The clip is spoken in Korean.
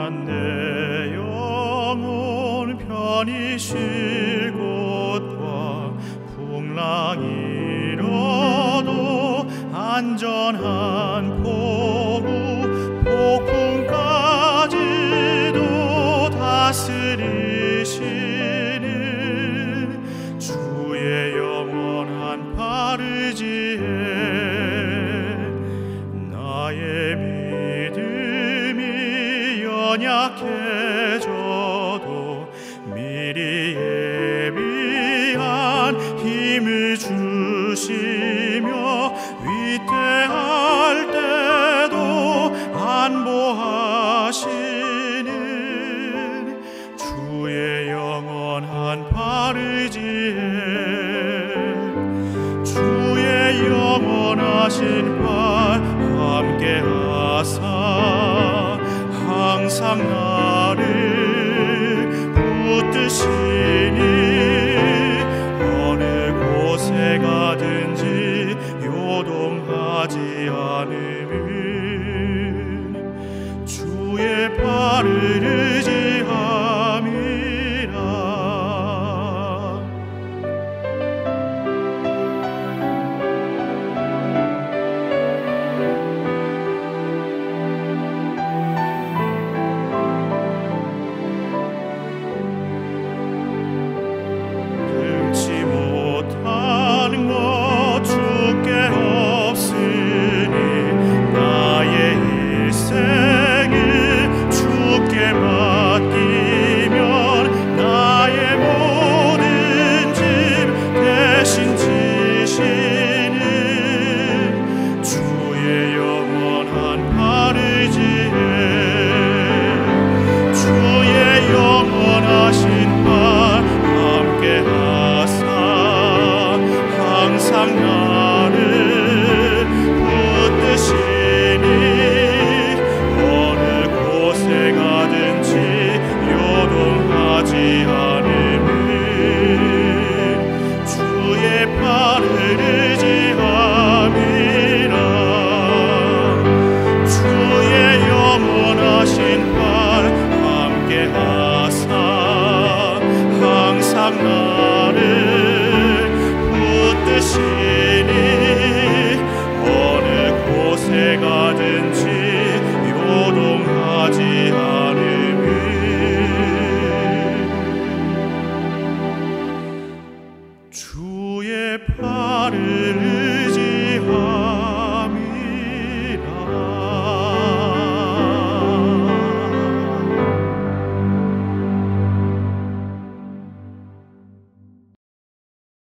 내 영혼 편히 쉴 곳과 풍랑이 일어도 안전한 포구 폭풍까지도 다스리시는 주의 영원한 바르지에 나의 믿음이 연약해져도 미리 예비한 힘을 주시며 위태할 때도 안보하시는 주의 영원한 바르지에 주의 영원하신 발 함께하사 항상 나를 붙드시니 어느 곳에 가든지 요동하지 않음은 주의 발을 의지함이라. 능치 못하는 것 주께 없으니 나의 일생을 주께 맡기면 나의 모든 짐 대신 지시는 주의 영원한 바르지에 주의 영원하신 발 함께하사 항상 나를 붙드시니 어느 곳에 가든지 요동하지 않음은 주의 발을 의지함이라. 주의 영원하신 발 함께하사 항상 나를 붙드시니 어느 곳에 가든지 요동하지 않음은 주의 발을